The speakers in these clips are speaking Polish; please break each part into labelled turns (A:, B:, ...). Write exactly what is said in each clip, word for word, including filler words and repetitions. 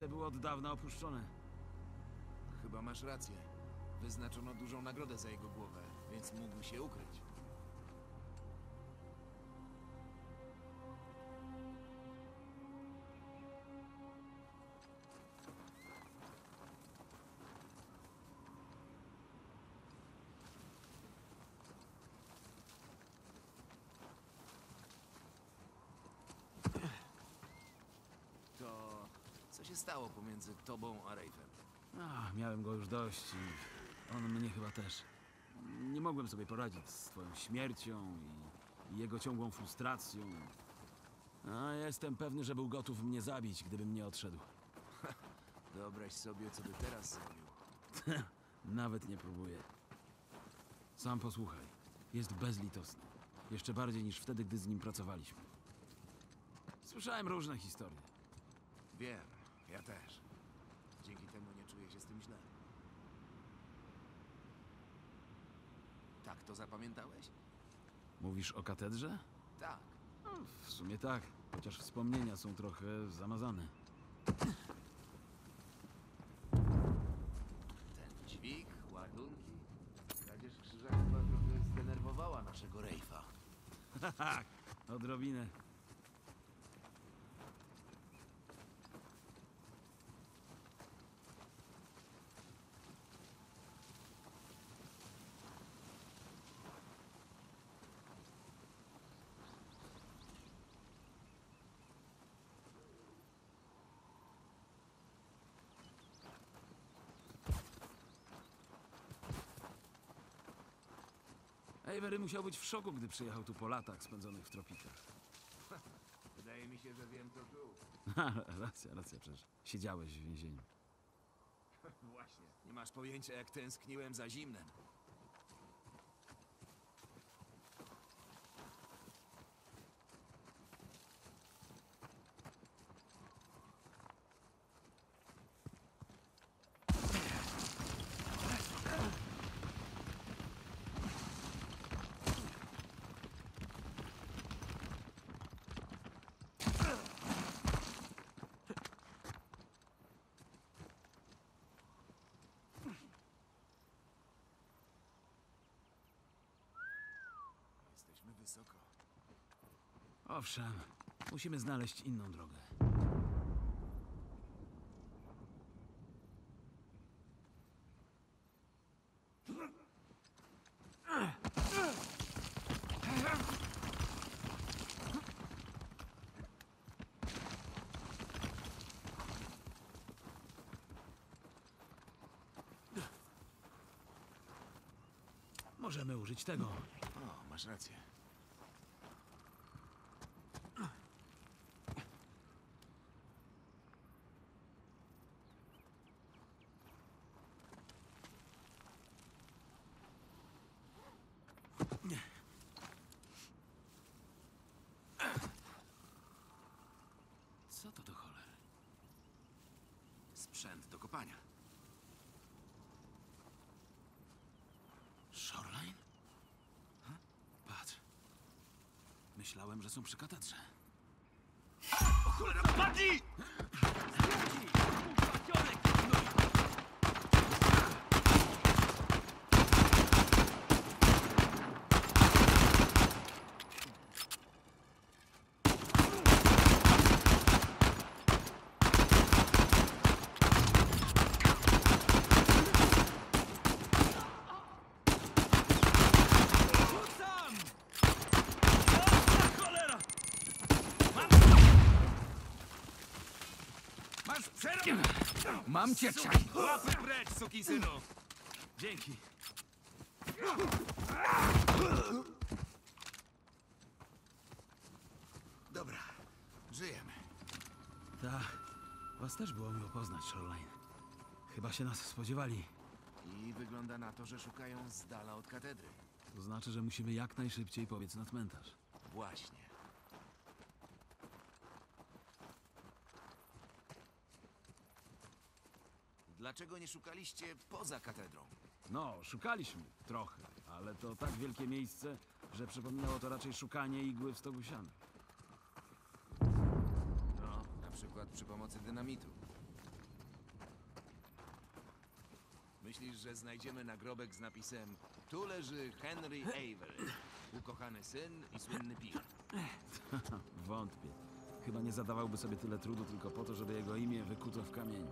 A: było od dawna opuszczone.
B: Chyba masz rację. Wyznaczono dużą nagrodę za jego głowę, więc mógł się ukryć. To co się stało pomiędzy tobą a Rafem?
A: Ach, miałem go już dość i on mnie chyba też. Nie mogłem sobie poradzić z twoją śmiercią i, i jego ciągłą frustracją. A jestem pewny, że był gotów mnie zabić, gdybym nie odszedł.
B: Wyobraź sobie, co by teraz zrobił.
A: Nawet nie próbuję. Sam posłuchaj. Jest bezlitosny. Jeszcze bardziej niż wtedy, gdy z nim pracowaliśmy. Słyszałem różne historie.
B: Wiem, ja też. Dzięki temu nie czuję się z tym źle. Tak to zapamiętałeś?
A: Mówisz o katedrze?
B: Tak.
A: No, w sumie tak, chociaż wspomnienia są trochę zamazane.
B: Ten dźwig, ładunki. Kradzież krzyża chyba trochę zdenerwowała naszego Rafa.
A: Tak, odrobinę. Avery musiał być w szoku, gdy przyjechał tu po latach spędzonych w tropikach.
B: Wydaje mi się, że wiem, co tu.
A: Racja, racja, przecież siedziałeś w więzieniu.
B: Właśnie. Nie masz pojęcia, jak tęskniłem za zimnem. Jesteśmy wysoko.
A: Owszem, musimy znaleźć inną drogę. Możemy użyć tego.
B: O, masz rację.
A: Co to do cholery?
B: Sprzęt do kopania.
A: Shoreline? Huh? Patrz. Myślałem, że są przy katedrze.
B: O cholera, padnij! Masz przerwę!
A: Mam cię, czaj!
B: Łapy precz, sukisynu!
A: Dzięki.
B: Dobra, żyjemy.
A: Tak. Was też było miło poznać, Shoreline. Chyba się nas spodziewali.
B: I wygląda na to, że szukają z dala od katedry.
A: To znaczy, że musimy jak najszybciej pobiec na cmentarz.
B: Właśnie. Dlaczego nie szukaliście poza katedrą?
A: No, szukaliśmy trochę, ale to tak wielkie miejsce, że przypominało to raczej szukanie igły w stogu siana.
B: No, na przykład przy pomocy dynamitu. Myślisz, że znajdziemy nagrobek z napisem tu leży Henry Avery, ukochany syn i słynny pirat.
A: Wątpię. Chyba nie zadawałby sobie tyle trudu tylko po to, żeby jego imię wykuto w kamieniu.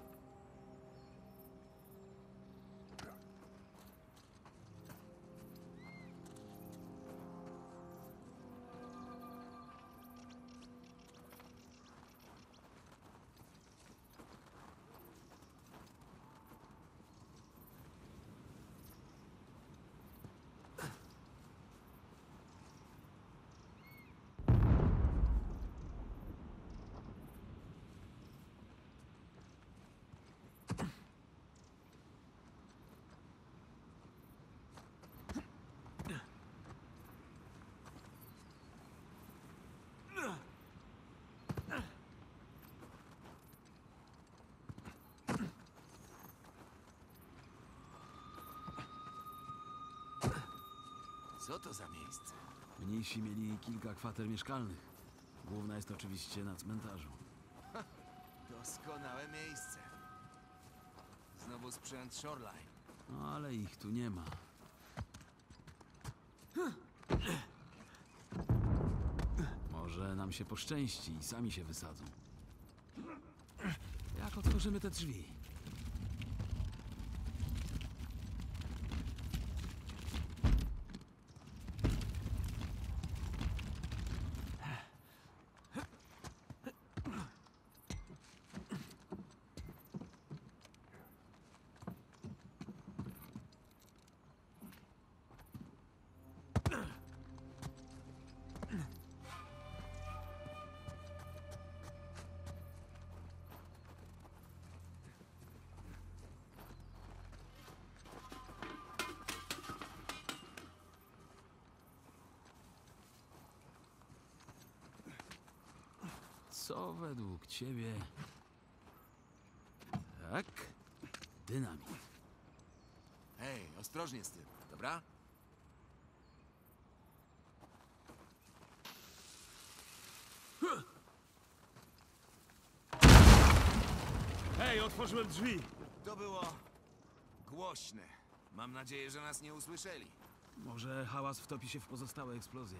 B: Co to za miejsce?
A: Mniejsi mieli kilka kwater mieszkalnych. Główna jest oczywiście na cmentarzu.
B: Doskonałe miejsce. Znowu sprzęt Shoreline.
A: No ale ich tu nie ma. Może nam się poszczęści i sami się wysadzą. Jak otworzymy te drzwi? Co według ciebie... Tak? Dynamit.
B: Hej, ostrożnie z tym, dobra?
A: Hej, otworzyłem drzwi!
B: To było głośne. Mam nadzieję, że nas nie usłyszeli.
A: Może hałas wtopi się w pozostałe eksplozje.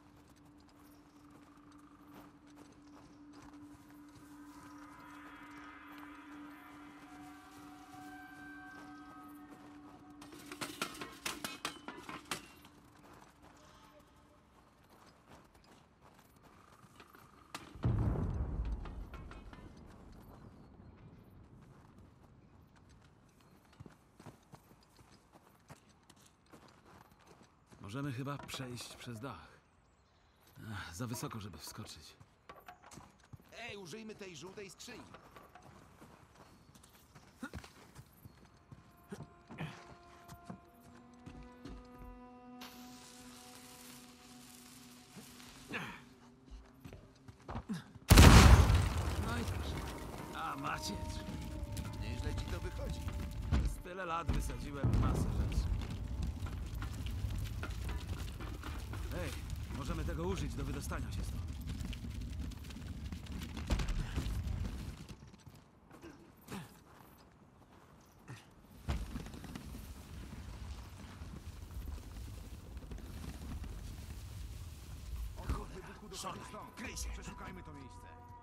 A: Możemy chyba przejść przez dach. Ach, za wysoko, żeby wskoczyć.
B: Ej, użyjmy tej żółtej skrzyni.
A: No i proszę. A macie drzwi.
B: Nieźle ci to wychodzi.
A: Przez tyle lat wysadziłem masę rzeczy. Hej, możemy tego użyć do wydostania się stąd.
B: Szorlaj, kryj się!
C: Przeszukajmy to miejsce.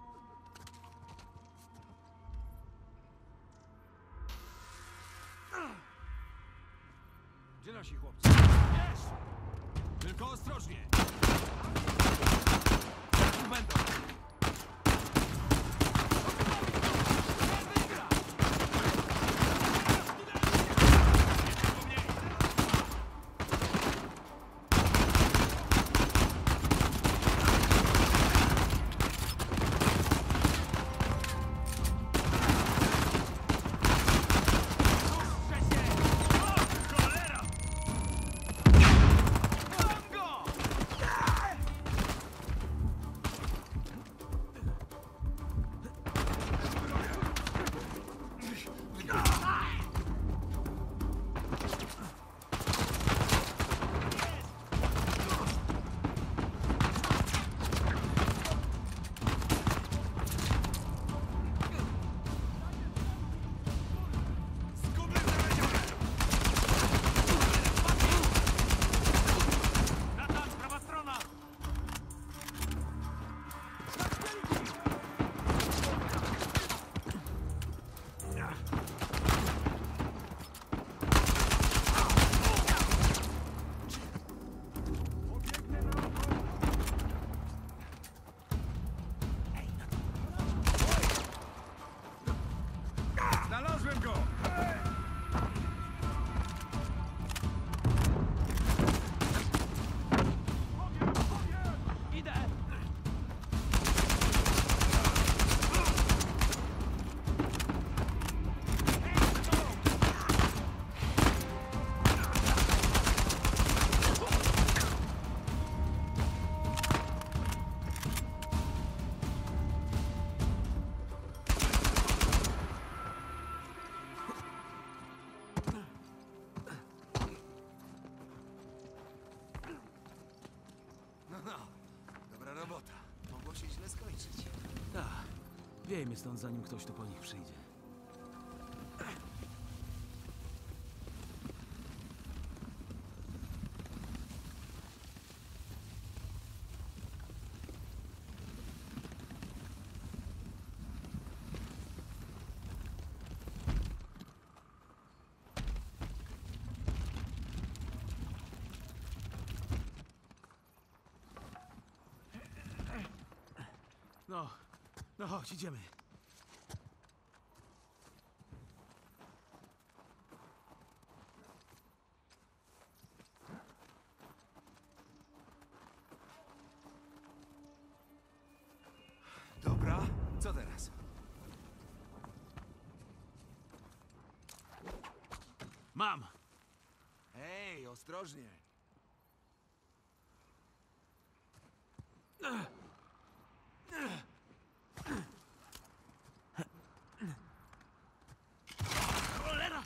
C: Gdzie nasi chłopcy? Wiesz! Tylko ostrożnie! Tu będą!
A: Zwiejmy stąd, zanim ktoś tu po nich przyjdzie. No, no chodź, idziemy.
B: Dobra, co teraz?
A: Mam!
B: Hej, ostrożnie.
A: Cholera!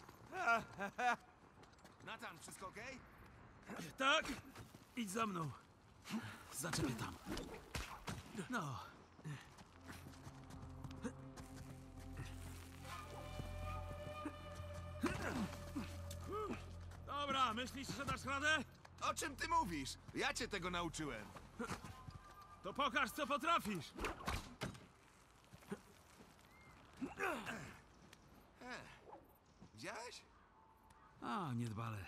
B: Nathan, wszystko okej?
A: Tak? Idź za mną. Zaczepię tam. No. Dobra, myślisz, że dasz radę?
B: O czym ty mówisz? Ja cię tego nauczyłem.
A: To pokaż, co potrafisz.
B: Widziałeś?
A: A, niedbale.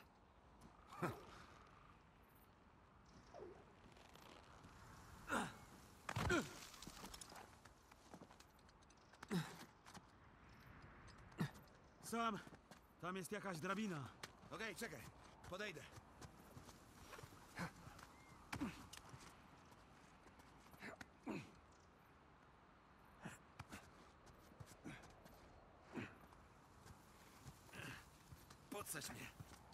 A: Sam, tam jest jakaś drabina.
B: Okej, czekaj. Podejdę. Podsadź mnie.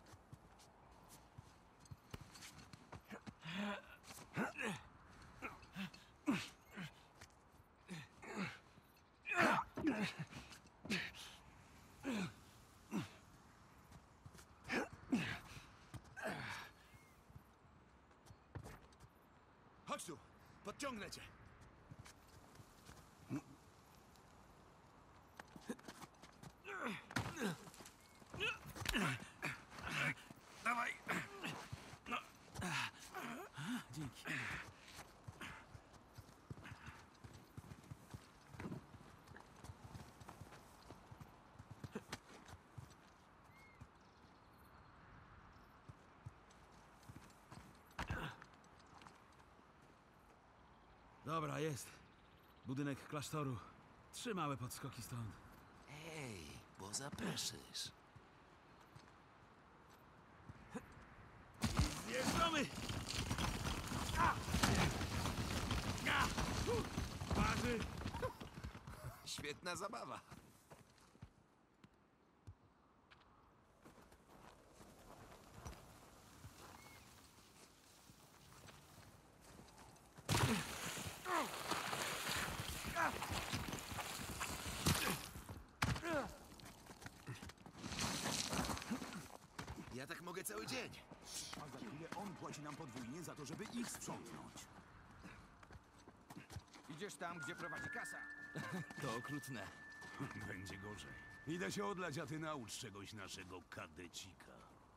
B: Chodź tu, podciągnę cię. Dawaj.
A: Dzięki. Dobra, jest. Budynek klasztoru. Trzy małe podskoki stąd.
B: Ej, bo zapeszysz.
A: Zjeżdżamy! Parzy!
B: Świetna zabawa. Ja tak mogę cały dzień.
C: A za chwilę on płaci nam podwójnie za to, żeby ich sprzątnąć.
D: Idziesz tam, gdzie prowadzi kasa.
B: To okrutne.
C: Będzie gorzej. Idę się odlać, a ty naucz czegoś naszego kadecika.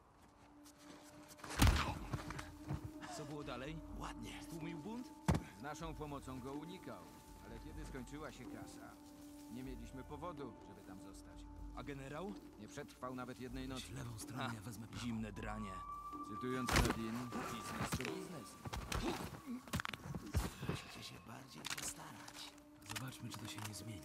D: Co było dalej?
B: Ładnie.
D: Tłumił bunt? Z naszą pomocą go unikał. Ale kiedy skończyła się kasa, nie mieliśmy powodu, żeby tam zostać. A generał? Nie przetrwał nawet jednej nocy.
A: Idź lewą stronę, ja wezmę prawą.
D: Zimne dranie. Cytując Nadine, biznes to biznes.
B: Musicie się bardziej postarać.
A: Zobaczmy, czy to się nie zmieni.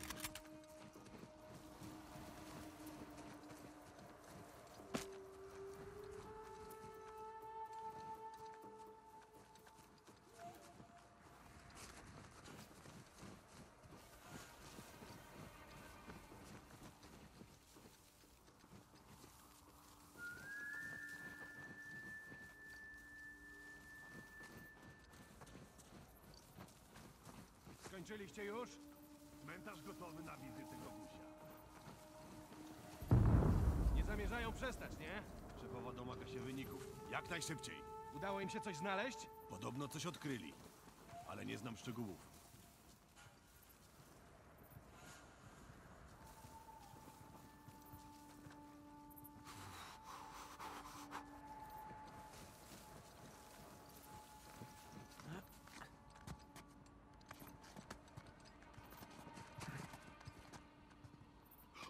C: Skończyliście już? Cmentarz gotowy na wizytę Gogusia.
E: Nie zamierzają przestać, nie?
C: Szefowa domaga się wyników. Jak najszybciej.
E: Udało im się coś znaleźć?
C: Podobno coś odkryli, ale nie znam szczegółów.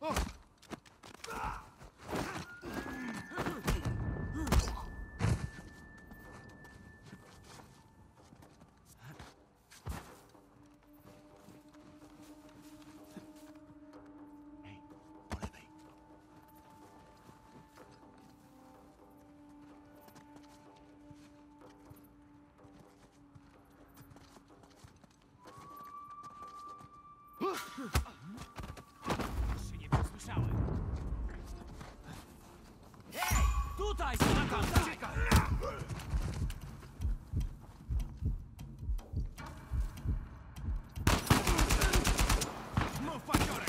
C: Hej, po lewej.
A: Się nie przesłyszałem. Hej! Tutaj, Satan! Czekaj!
C: Mów, paciorek!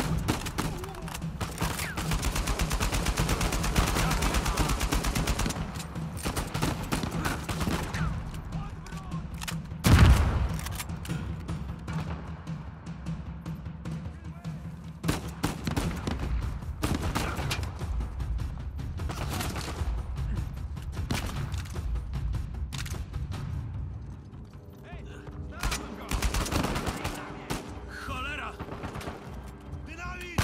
A: Cholera!
C: Dynamit!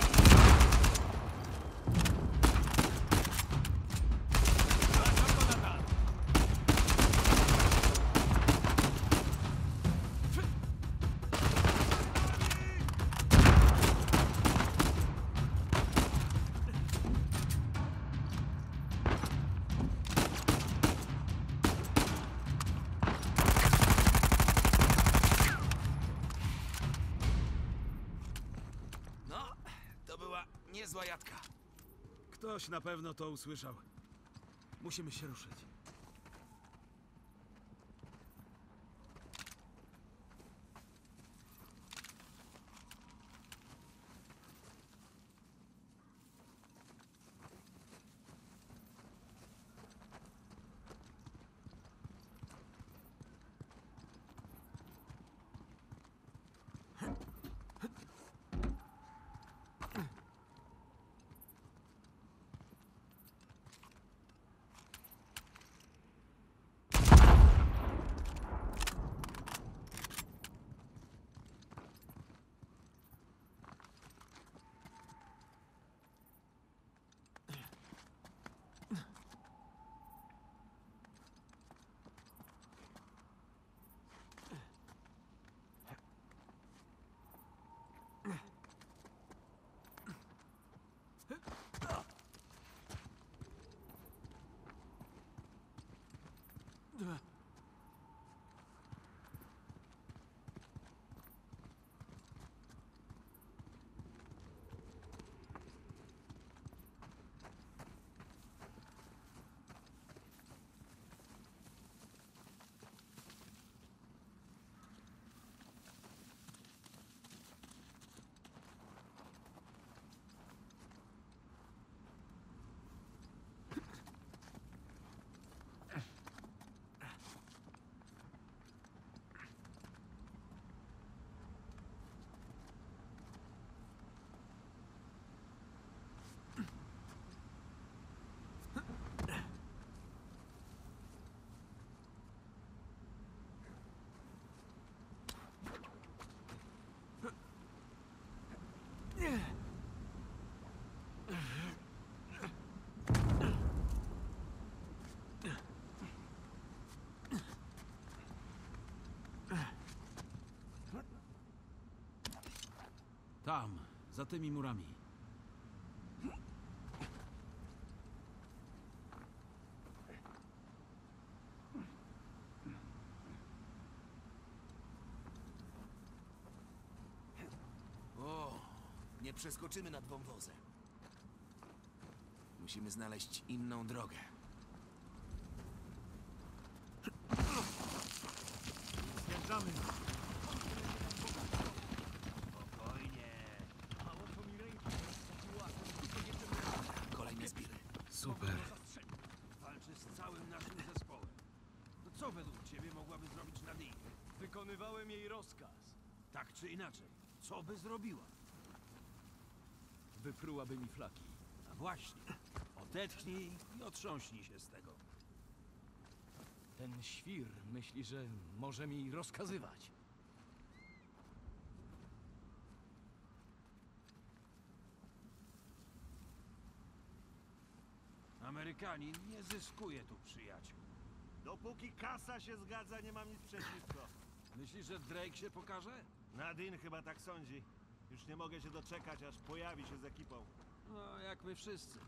B: No, to była niezła jadka.
A: Ktoś na pewno to usłyszał. Musimy się ruszyć. Tam, za tymi murami.
B: O, nie przeskoczymy nad wąwozem. Musimy znaleźć inną drogę.
A: Zjeżdżamy.
B: Kolejne zbiry.
A: Super.
C: Walczy z całym naszym zespołem. To co według ciebie mogłaby zrobić Nadine?
E: Wykonywałem jej rozkaz.
C: Tak czy inaczej, co by zrobiła?
E: Wyprułaby mi flaki.
C: A właśnie, odetchnij i otrząśnij się z tego.
E: Ten świr myśli, że może mi rozkazywać.
C: Amerykanin nie zyskuje tu przyjaciół.
F: Dopóki kasa się zgadza, nie mam nic przeciwko.
C: Myślisz, że Drake się pokaże?
F: Nadine chyba tak sądzi. Już nie mogę się doczekać, aż pojawi się z ekipą.
C: No, jak my wszyscy.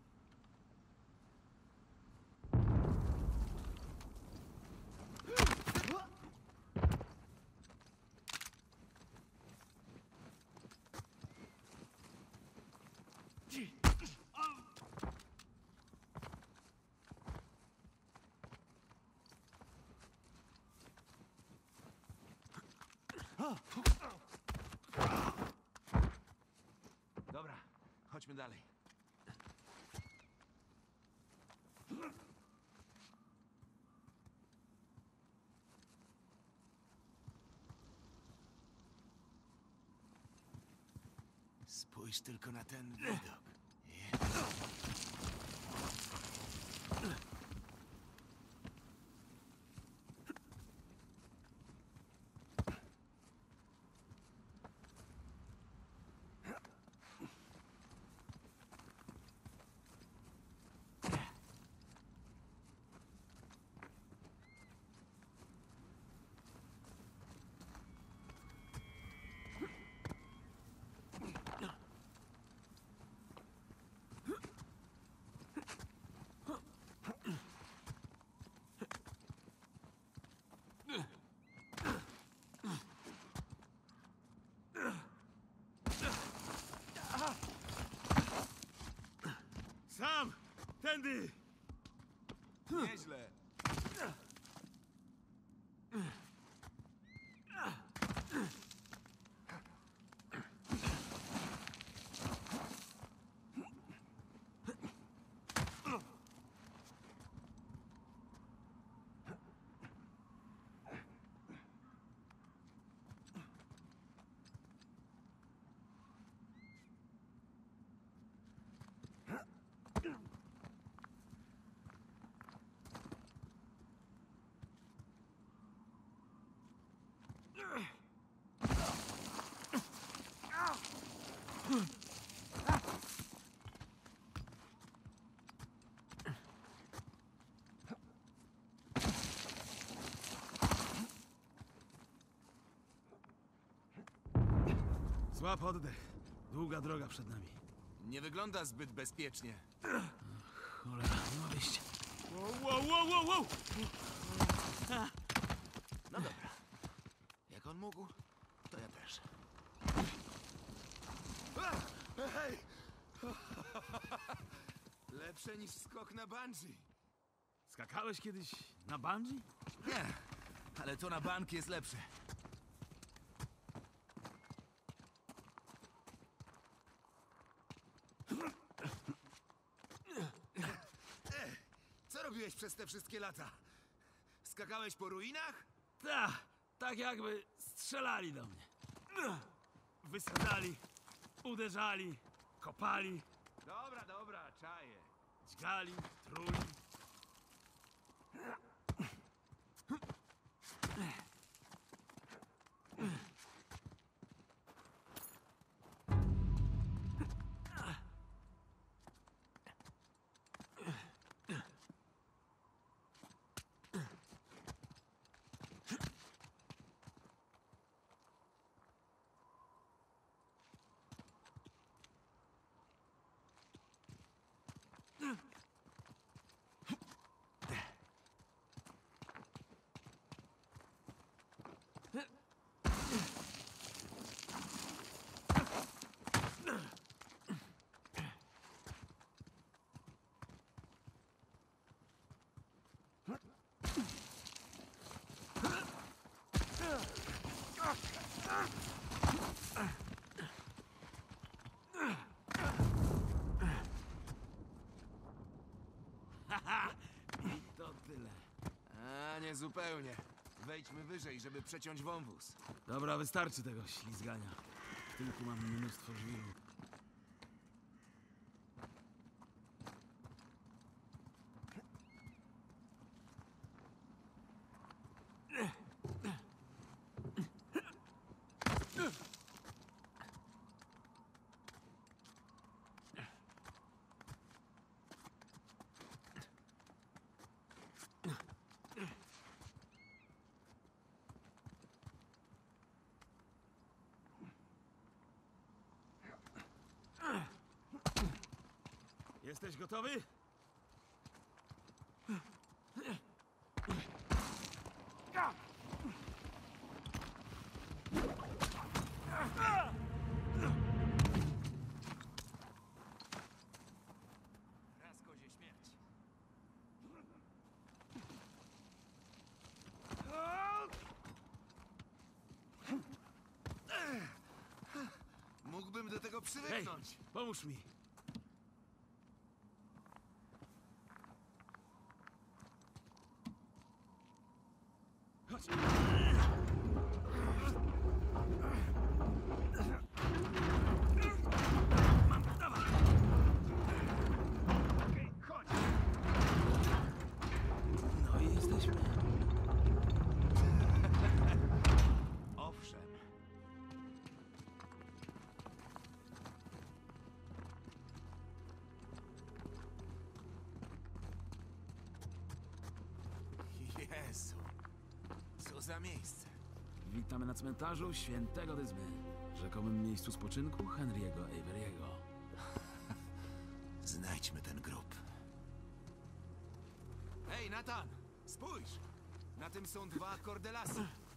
B: Dobra, chodźmy dalej. Spójrz tylko na ten widok.
F: Sam! Tędy!
B: Nieźle.
A: Złap oddech. Długa droga przed nami.
B: Nie wygląda zbyt bezpiecznie.
A: Cholera, nie ma wyjścia. Wow, wow, wow, wow, wow!
B: No dobra. Jak on mógł, to ja też. Hej! Lepsze niż skok na bungee.
A: Skakałeś kiedyś na bungee?
B: Nie, ale to na bank jest lepsze. Co robiłeś przez te wszystkie lata? Skakałeś po ruinach?
A: Ta, tak jakby strzelali do mnie. Wysadzali, uderzali, kopali,
B: Dobra, dobra, czaję.
A: dźgali, truli. I to tyle.
B: A, nie zupełnie. Wejdźmy wyżej, żeby przeciąć wąwóz.
A: Dobra, wystarczy tego ślizgania. W tyłku mam mnóstwo żwiru. Jesteś gotowy?
B: Raz kozie śmierć. Mógłbym do tego
A: Hej,
B: przywyknąć.
A: pomóż mi. Chodź. Mam, dawaj.
F: Okej, chodź!
A: No i jesteśmy.
B: Owszem. Jezu. Co za miejsce.
A: Witamy na cmentarzu Świętego Dyzmy, rzekomym miejscu spoczynku Henry'ego Avery'ego.
B: Znajdźmy ten grób. Hej, Nathan! Spójrz! Na tym są dwa kordelasy.